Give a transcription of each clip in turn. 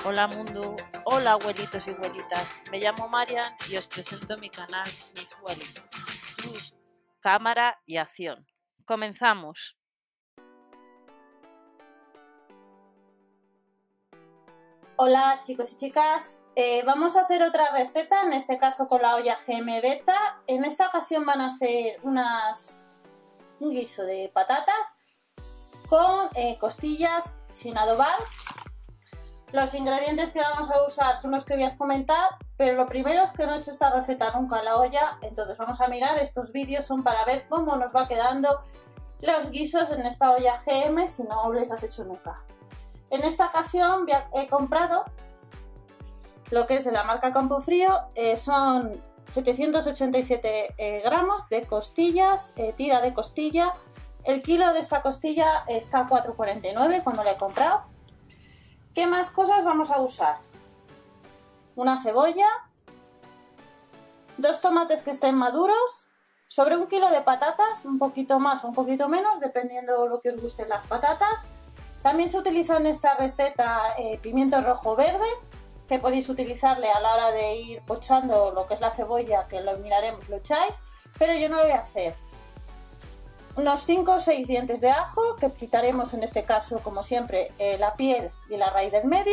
Hola mundo, hola abuelitos y abuelitas, me llamo Marian y os presento mi canal Miss Welly. Luz, cámara y acción. ¡Comenzamos! Hola chicos y chicas, vamos a hacer otra receta, en este caso con la olla GM Beta. En esta ocasión van a ser un guiso de patatas con costillas sin adobar. Los ingredientes que vamos a usar son los que voy a comentar, pero lo primero es que no he hecho esta receta nunca en la olla, entonces vamos a mirar, estos vídeos son para ver cómo nos va quedando los guisos en esta olla GM si no les has hecho nunca. En esta ocasión he comprado lo que es de la marca Campofrío, son 787 gramos de costillas, tira de costilla. El kilo de esta costilla está a 4,49 cuando la he comprado. ¿Qué más cosas vamos a usar? Una cebolla, 2 tomates que estén maduros, sobre 1 kilo de patatas, un poquito más o un poquito menos, dependiendo de lo que os gusten las patatas. También se utiliza en esta receta pimiento rojo verde, que podéis utilizarle a la hora de ir pochando lo que es la cebolla, que lo miraremos, lo echáis, pero yo no lo voy a hacer. Unos 5 o 6 dientes de ajo, que quitaremos en este caso, como siempre, la piel y la raíz del medio.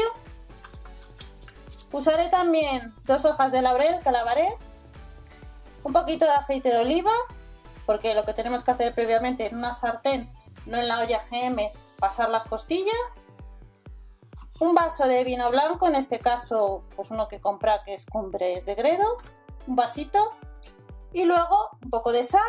Usaré también 2 hojas de laurel que lavaré, un poquito de aceite de oliva, porque lo que tenemos que hacer previamente en una sartén, no en la olla GM, pasar las costillas, un vaso de vino blanco, en este caso pues uno que compra que es Cumbres de Gredo, un vasito, y luego un poco de sal,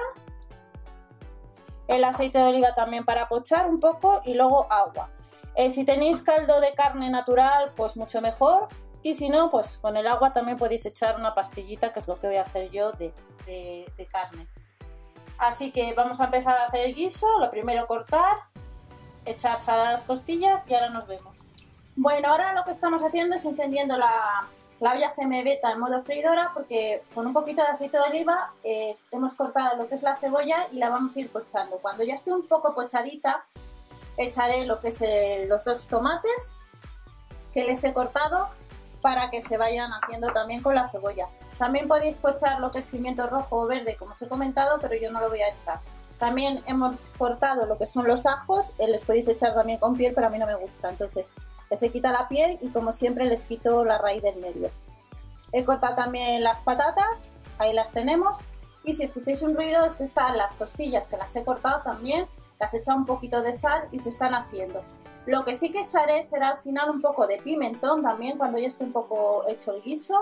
el aceite de oliva también para pochar un poco y luego agua. Si tenéis caldo de carne natural pues mucho mejor, y si no pues con el agua también podéis echar una pastillita, que es lo que voy a hacer yo de carne. Así que vamos a empezar a hacer el guiso. Lo primero cortar, echar sal a las costillas y ahora nos vemos. Bueno, ahora lo que estamos haciendo es encendiendo la olla GM Beta en modo freidora, porque con un poquito de aceite de oliva hemos cortado lo que es la cebolla y la vamos a ir pochando. Cuando ya esté un poco pochadita, echaré lo que es los 2 tomates que les he cortado para que se vayan haciendo también con la cebolla. También podéis pochar lo que es pimiento rojo o verde, como os he comentado, pero yo no lo voy a echar. También hemos cortado lo que son los ajos, les podéis echar también con piel, pero a mí no me gusta, entonces se quita la piel y como siempre les quito la raíz del medio. He cortado también las patatas, ahí las tenemos, y si escucháis un ruido es que están las costillas que las he cortado también, las he echado un poquito de sal y se están haciendo. Lo que sí que echaré será al final un poco de pimentón también cuando ya esté un poco hecho el guiso.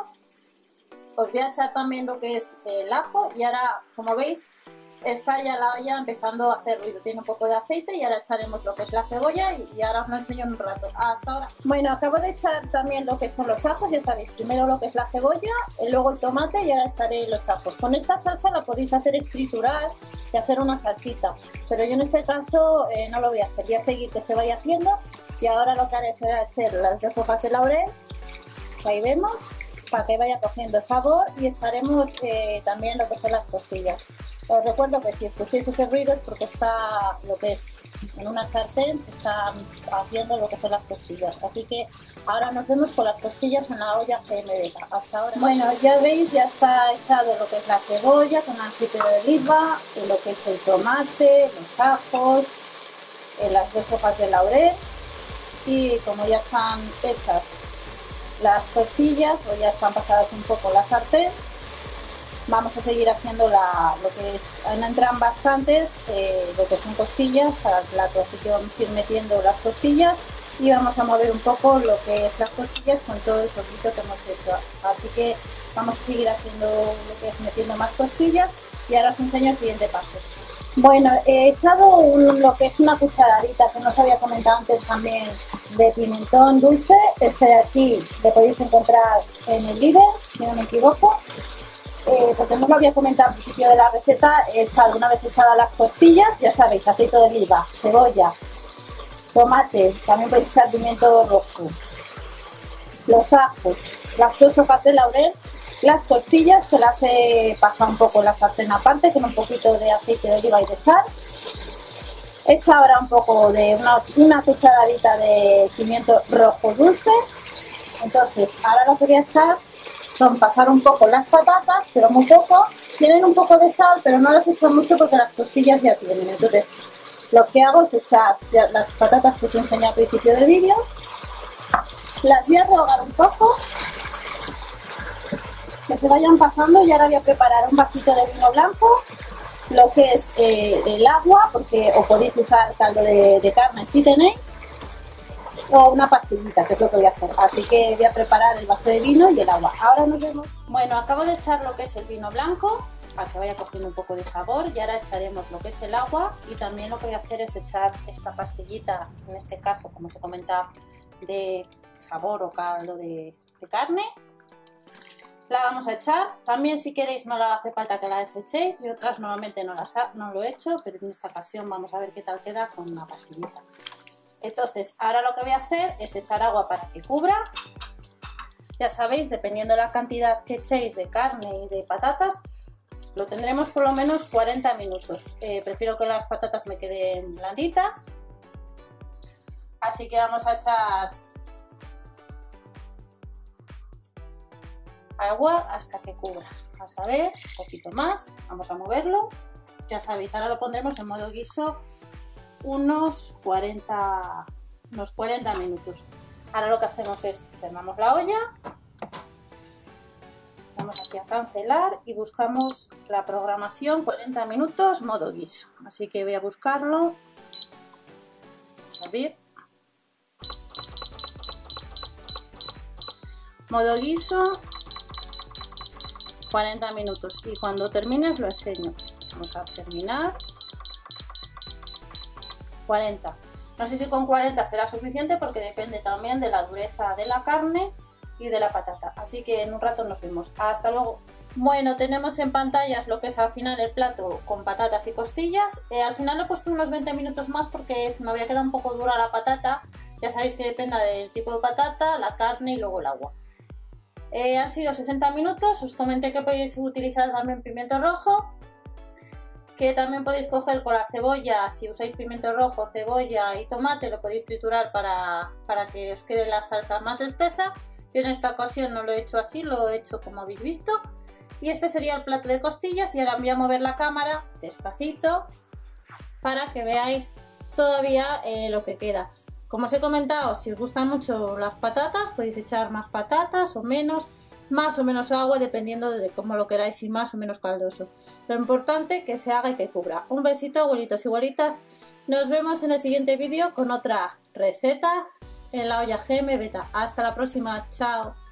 Os voy a echar también lo que es el ajo y ahora, como veis, está ya la olla empezando a hacer ruido. Tiene un poco de aceite y ahora echaremos lo que es la cebolla y ahora os lo enseño en un rato. Hasta ahora. Bueno, acabo de echar también lo que son los ajos, ya sabéis, primero lo que es la cebolla, luego el tomate y ahora echaré los ajos. Con esta salsa la podéis hacer triturar y hacer una salsita, pero yo en este caso no lo voy a hacer, voy a seguir que se vaya haciendo y ahora lo que haré será echar las 2 hojas de laurel, ahí vemos, para que vaya cogiendo sabor, y echaremos también lo que son las costillas. Os recuerdo que si escucháis ese ruido es porque está lo que es en una sartén, se están haciendo lo que son las costillas. Así que ahora nos vemos con las costillas en la olla GM Beta. Hasta ahora. Bueno, ya veis, ya está echado lo que es la cebolla con aceite de oliva, lo que es el tomate, los ajos, las 2 hojas de laurel, y como ya están hechas las tortillas o ya están pasadas un poco la sartén, vamos a seguir haciendo lo que es, entran bastantes lo que son costillas para el plato, así que vamos a ir metiendo las costillas y vamos a mover un poco lo que es las costillas con todo el sofrito que hemos hecho. Así que vamos a seguir haciendo lo que es metiendo más costillas y ahora os enseño el siguiente paso. Bueno, he echado lo que es una cucharadita que no os había comentado antes también de pimentón dulce. Este de aquí lo podéis encontrar en el Lidl, si no me equivoco. Porque no lo había comentado al principio de la receta, he echado, una vez echadas las costillas, ya sabéis, aceite de oliva, cebolla, tomate, también podéis echar pimiento rojo, los ajos, las 2 hojas de laurel, las costillas que las he pasado un poco en la sartén aparte con un poquito de aceite de oliva y de sal. Echa ahora un poco de una cucharadita de pimiento rojo dulce, Entonces, ahora lo que voy a echar son pasar un poco las patatas, pero muy poco. Tienen un poco de sal, pero no las echo mucho porque las costillas ya tienen. Entonces, lo que hago es echar las patatas que os enseñé al principio del vídeo. Las voy a rehogar un poco, que se vayan pasando, y ahora voy a preparar un vasito de vino blanco, lo que es el agua, porque o podéis usar caldo de carne si tenéis, o una pastillita, que es lo que voy a hacer. Así que voy a preparar el vaso de vino y el agua. Ahora nos vemos. Bueno, acabo de echar lo que es el vino blanco, para que vaya cogiendo un poco de sabor, y ahora echaremos lo que es el agua, y también lo que voy a hacer es echar esta pastillita, en este caso, como os he comentado, de sabor o caldo de carne. La vamos a echar. También, si queréis, no hace falta que la desechéis. Yo otras normalmente no lo he hecho, pero en esta ocasión vamos a ver qué tal queda con una pastillita. Entonces, ahora lo que voy a hacer es echar agua para que cubra. Ya sabéis, dependiendo de la cantidad que echéis de carne y de patatas, lo tendremos por lo menos 40 minutos. Prefiero que las patatas me queden blanditas. Así que vamos a echar agua hasta que cubra. Vamos a ver, un poquito más. Vamos a moverlo. Ya sabéis, ahora lo pondremos en modo guiso unos 40 minutos. Ahora lo que hacemos es cerramos la olla. Vamos aquí a cancelar y buscamos la programación 40 minutos modo guiso. Así que voy a buscarlo. Vamos a abrir. Modo guiso 40 minutos, y cuando termines lo enseño. Vamos a terminar. 40. No sé si con 40 será suficiente porque depende también de la dureza de la carne y de la patata. Así que en un rato nos vemos. Hasta luego. Bueno, tenemos en pantallas lo que es al final el plato con patatas y costillas. Al final he puesto unos 20 minutos más porque me había quedado un poco dura la patata. Ya sabéis que depende del tipo de patata, la carne y luego el agua. Han sido 60 minutos. Os comenté que podéis utilizar también pimiento rojo, que también podéis coger con la cebolla. Si usáis pimiento rojo, cebolla y tomate, lo podéis triturar para que os quede la salsa más espesa. Yo en esta ocasión no lo he hecho así, lo he hecho como habéis visto. Y este sería el plato de costillas, y ahora voy a mover la cámara despacito para que veáis todavía lo que queda. Como os he comentado, si os gustan mucho las patatas, podéis echar más patatas o menos, más o menos agua, dependiendo de cómo lo queráis, y más o menos caldoso. Lo importante es que se haga y que cubra. Un besito, abuelitos y abuelitas. Nos vemos en el siguiente vídeo con otra receta en la olla GM Beta. Hasta la próxima. Chao.